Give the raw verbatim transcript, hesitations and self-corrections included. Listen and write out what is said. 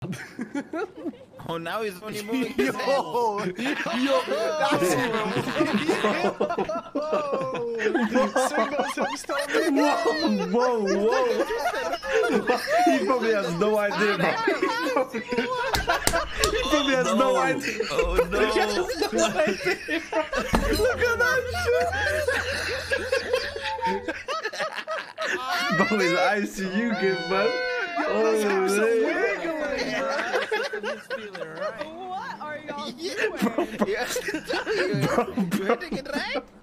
Oh, now he's only moving his Yo, yo, that's Whoa, whoa, whoa. He probably has no idea, bro. He probably has no idea. Oh no. He has no idea. Look at that shit. Bro, his I C U kid, man. Oh, man. What are y'all doing? Yes, you're, you're, you're taking it right.